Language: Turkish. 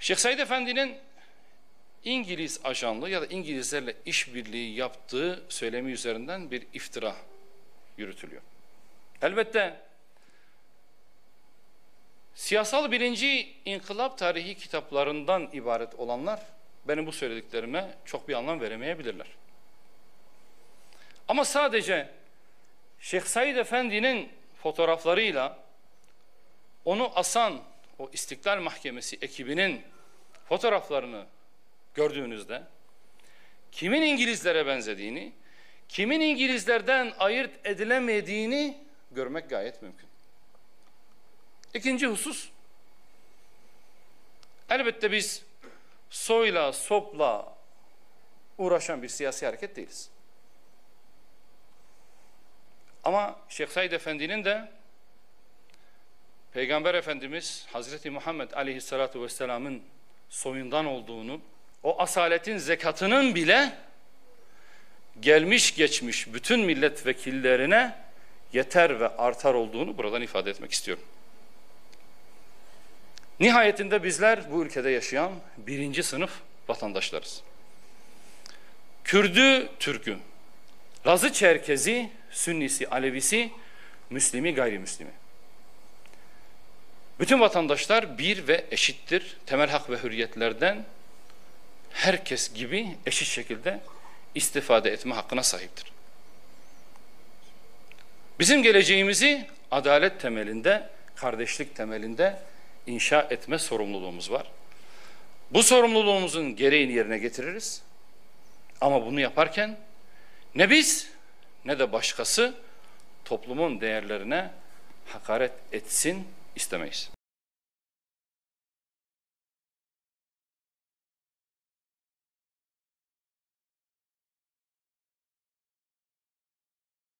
Şeyh Said Efendi'nin İngiliz ajanlığı ya da İngilizlerle işbirliği yaptığı söylemi üzerinden bir iftira yürütülüyor. Elbette siyasal birinci inkılap tarihi kitaplarından ibaret olanlar benim bu söylediklerime çok bir anlam veremeyebilirler. Ama sadece Şeyh Said Efendi'nin fotoğraflarıyla onu asan o İstiklal Mahkemesi ekibinin fotoğraflarını gördüğünüzde kimin İngilizlere benzediğini, kimin İngilizlerden ayırt edilemediğini görmek gayet mümkün. İkinci husus, elbette biz soyla, sopla uğraşan bir siyasi hareket değiliz. Ama Şeyh Said Efendi'nin de Peygamber Efendimiz Hazreti Muhammed Aleyhisselatü Vesselam'ın soyundan olduğunu, o asaletin zekatının bile gelmiş geçmiş bütün milletvekillerine yeter ve artar olduğunu buradan ifade etmek istiyorum. Nihayetinde bizler bu ülkede yaşayan birinci sınıf vatandaşlarız. Kürdü, Türk'ü, Lazı, Çerkezi, Sünnisi, Alevisi, Müslimi, gayrimüslimi. Bütün vatandaşlar bir ve eşittir. Temel hak ve hürriyetlerden herkes gibi eşit şekilde istifade etme hakkına sahiptir. Bizim geleceğimizi adalet temelinde, kardeşlik temelinde inşa etme sorumluluğumuz var. Bu sorumluluğumuzun gereğini yerine getiririz. Ama bunu yaparken ne biz ne de başkası toplumun değerlerine hakaret etsin istemeyiz.